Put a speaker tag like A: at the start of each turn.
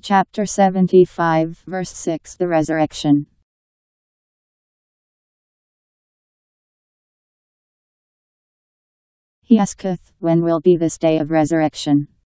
A: Chapter 75, verse 6, the resurrection. He asketh, when will be this day of resurrection?